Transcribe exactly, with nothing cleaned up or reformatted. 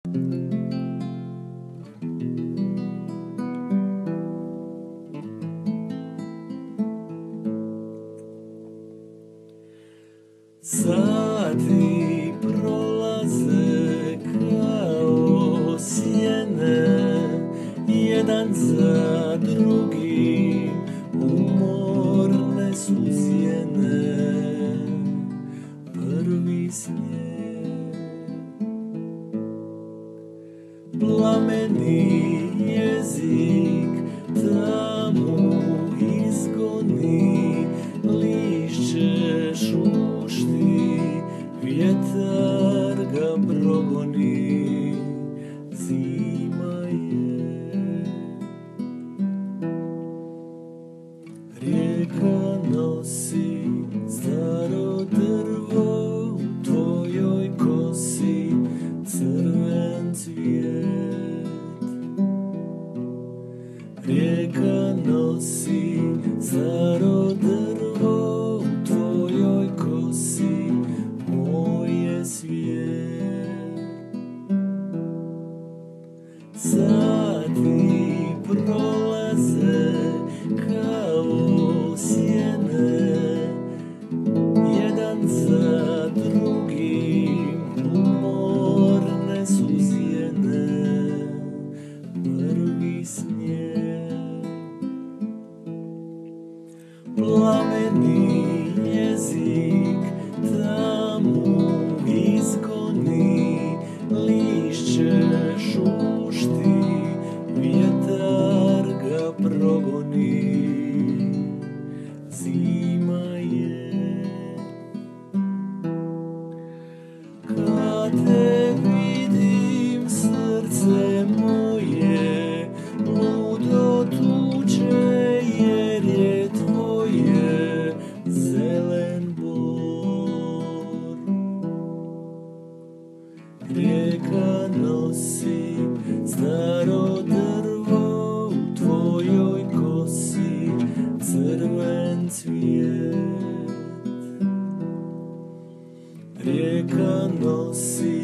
Sati prolaze kao sjene, jedan za drugim, umorne su sjene. Prvi snijeg, plameni jezik, tamu izgoni, lišće šušti, vjetar ga progoni, zima je. Rijeka nosi staro drvo, u tvojoj kosi crven cvijet. Rijeka nosi staro drvo, u tvojoj kosi moj je svijet. Sati prolaze kao sjene, jedan za drugim, umorne su sjene. Prvi snijeg, plameni jezik, tamu izgoni, lišće šušti, vjetar ga progoni, zima je. Kad te vidim, srce moje ludo tuče, jer je tvoje zelen bor. Rijeka nosi staro drvo, u tvojoj kosi crven cvijet. Rijeka nosi